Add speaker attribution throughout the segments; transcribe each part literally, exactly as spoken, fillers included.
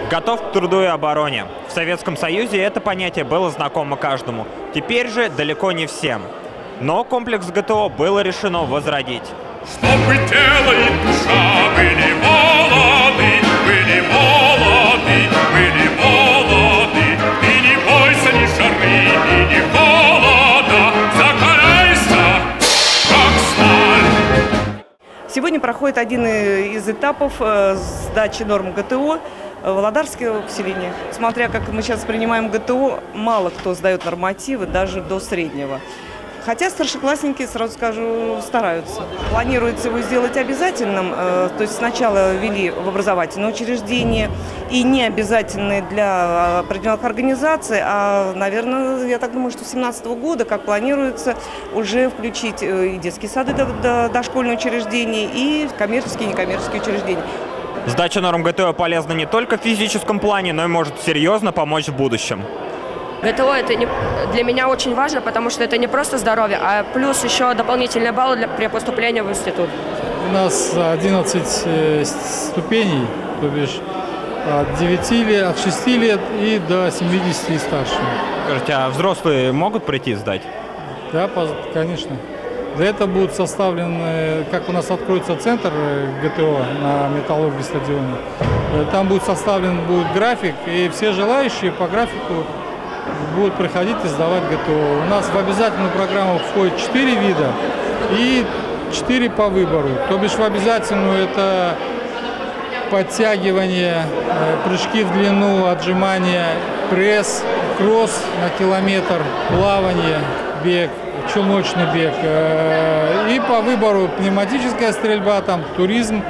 Speaker 1: Готов к труду и обороне. В Советском Союзе это понятие было знакомо каждому. Теперь же далеко не всем. Но комплекс ГТО было решено возродить.
Speaker 2: Чтобы тело и душа были молоды, были молоды, были молоды. И не бойся ни жары, и ни холода, закаляйся, как сталь.
Speaker 3: Сегодня проходит один из этапов сдачи норм ГТО в Володарское поселение. Смотря как мы сейчас принимаем ГТО, мало кто сдает нормативы, даже до среднего. Хотя старшеклассники, сразу скажу, стараются. Планируется его сделать обязательным, то есть сначала ввели в образовательное учреждение и не обязательные для определенных организаций, а, наверное, я так думаю, что с две тысячи семнадцатого года, как планируется, уже включить и детские сады, дошкольные учреждения, и коммерческие и некоммерческие учреждения.
Speaker 1: Сдача норм ГТО полезна не только в физическом плане, но и может серьезно помочь в будущем.
Speaker 4: ГТО это не, для меня очень важно, потому что это не просто здоровье, а плюс еще дополнительные баллы для, при поступлении в институт.
Speaker 5: У нас одиннадцать э, ступеней, то бишь от девяти лет, от шести лет и до семидесяти и старше.
Speaker 1: Скажите, а взрослые могут прийти сдать?
Speaker 5: Да, конечно. Для этого будет составлен, как у нас откроется центр ГТО на Металлургии стадионе, там будет составлен будет график, и все желающие по графику будут приходить и сдавать ГТО. У нас в обязательную программу входит четыре вида и четыре по выбору. То бишь в обязательную это подтягивание, прыжки в длину, отжимания, пресс, кросс на километр, плавание, бег, челночный бег. И по выбору пневматическая стрельба, там туризм,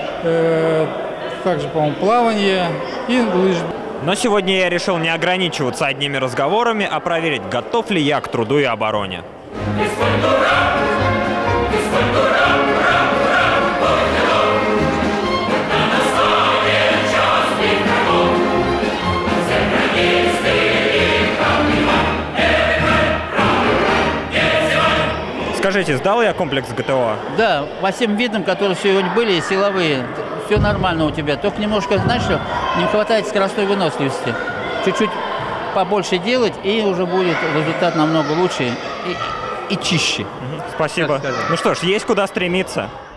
Speaker 5: также, по-моему, плавание и лыжи.
Speaker 1: Но сегодня я решил не ограничиваться одними разговорами, а проверить, готов ли я к труду и обороне. Скажите, сдал я комплекс ГТО?
Speaker 6: Да, по всем видам, которые сегодня были, силовые, все нормально у тебя. Только немножко, знаешь, что не хватает скоростной выносливости. Чуть-чуть побольше делать, и уже будет результат намного лучше и, и чище.
Speaker 1: Спасибо. Ну что ж, есть куда стремиться.